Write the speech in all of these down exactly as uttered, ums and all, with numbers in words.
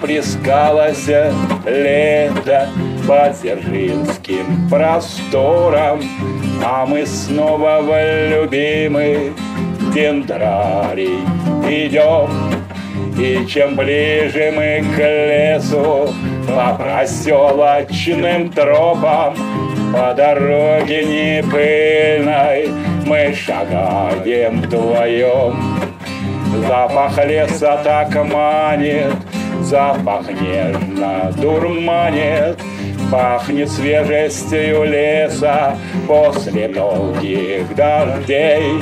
плескалось лето по Дзержинским просторам, а мы снова в любимый дендрарий идем. И чем ближе мы к лесу, по проселочным тропам, по дороге непыльной мы шагаем вдвоем. Запах леса так манит, запах нежно дурманит, пахнет свежестью леса после долгих дождей.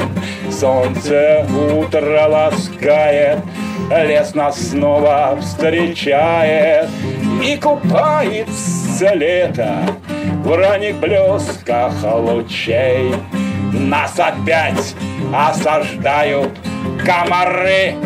Солнце утро ласкает, лес нас снова встречает, и купается лето в ранних блесках лучей. Нас опять осаждают комары,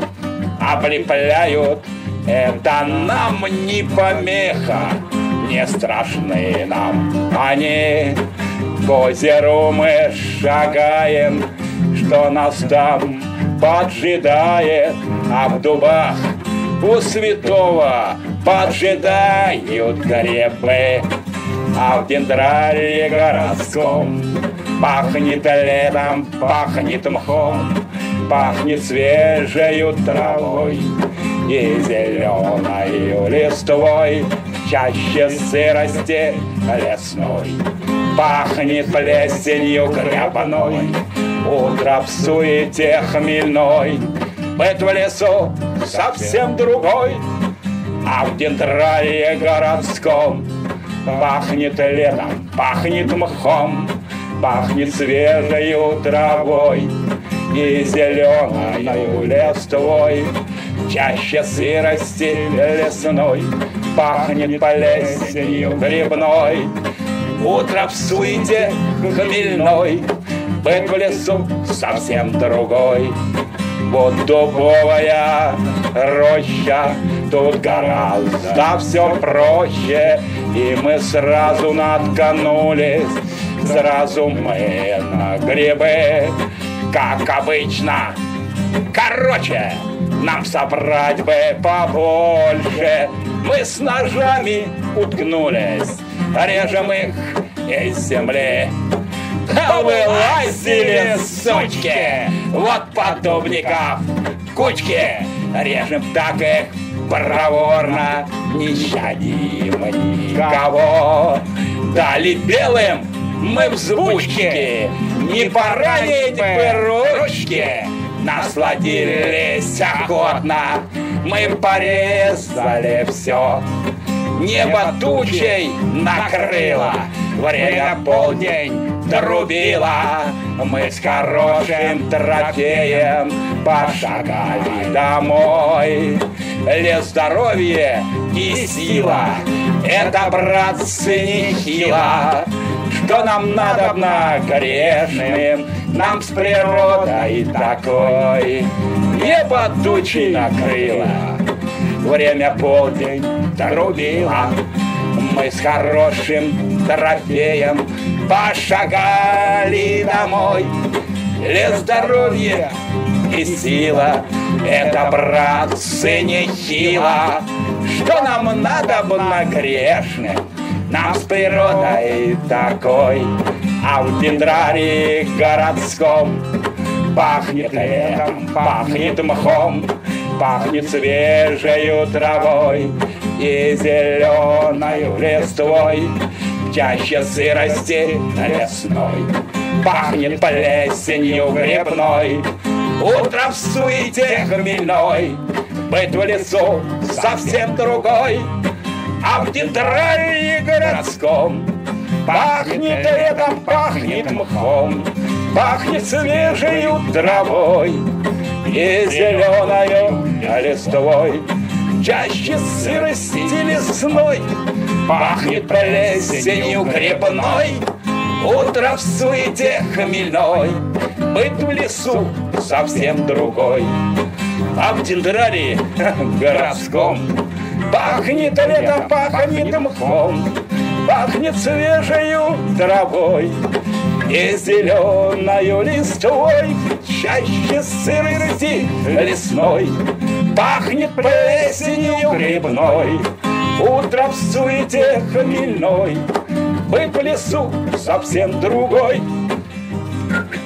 облепляют. Это нам не помеха, не страшны нам они. К озеру мы шагаем, что нас там поджидает, а в дубах у святого поджидают грибы. А в дендрарии городском пахнет летом, пахнет мхом, пахнет свежею травой и зеленою листвой, чаще сырости лесной. Пахнет плесенью гребаной, утро в суете хмельной. Быт в лесу совсем другой, а в дендрарии городском пахнет летом, пахнет мхом, пахнет свежею травой и зеленою листвой, чаще сырости лесной. Пахнет плесенью грибной, утро в суете хмельной. Быт в лесу совсем другой. Вот дубовая роща, тут гораздо все проще, и мы сразу наткнулись, сразу мы на грибы, как обычно. Короче, нам собрать бы побольше. Мы с ножами уткнулись, режем их из земли. Да вылазили, сучки, вот подобников кучки. Режем так их проворно, не щадим никого. Дали белым мы взбучки, не поранить бы ручки. Насладились охотно, мы порезали все. Небо тучей накрыло, время полдень трубило. Мы с хорошим трофеем пошагали домой. Лес, здоровье и сила — это, братцы, нехило. Что нам надобно грешным, нам с природой такой. Небо тучи накрыло, время полдень трубило. Мы с хорошим трофеем пошагали домой. Лес, здоровье и сила — это, братцы, нехило. Что нам надобно грешным, нам с природой такой. А в дендрарии городском пахнет летом, пахнет мхом, пахнет свежею травой и зеленою листвой, чаще сырости лесной. Пахнет плесенью грибной, утро в суете хмельной. Быт в лесу совсем другой, а в дендрарии городском пахнет летом, пахнет мхом, пахнет свежею травой и зеленою листвой, чаще сырости лесной. Пахнет плесенью грибной, утро в суете хмельной. Быт в лесу совсем другой, а в дендрарии городском пахнет летом, пахнет мхом, пахнет свежею травой и зеленою листвой, чаще сырости лесной. Пахнет плесенью грибной, утром в суете хмельной, мы в лесу совсем другой.